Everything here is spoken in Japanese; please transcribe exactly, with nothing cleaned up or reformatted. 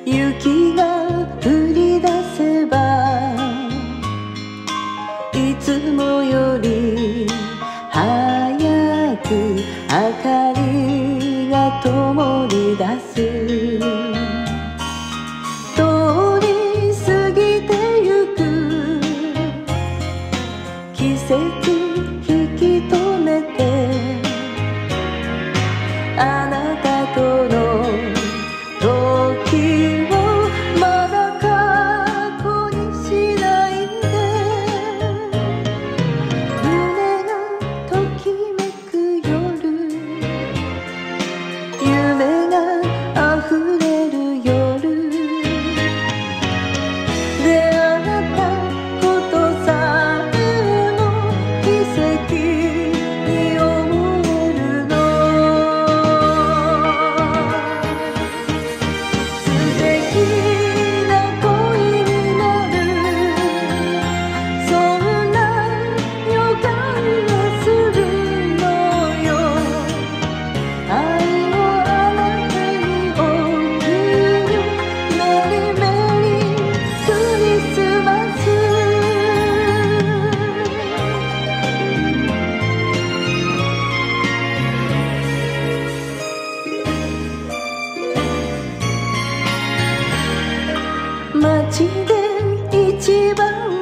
雪が降り出せばいつもより早く明かりが灯り出す。通り過ぎてゆく季節引き止めて、あなたとの時をまだ過去にしないで。胸がときめく夜、夢が溢れる夜で、あなたことさえも奇跡に思えるの。素敵な恋になる、そんな予感がするのよ。愛をあなたに贈る、メリーメリークリスマス。街で一番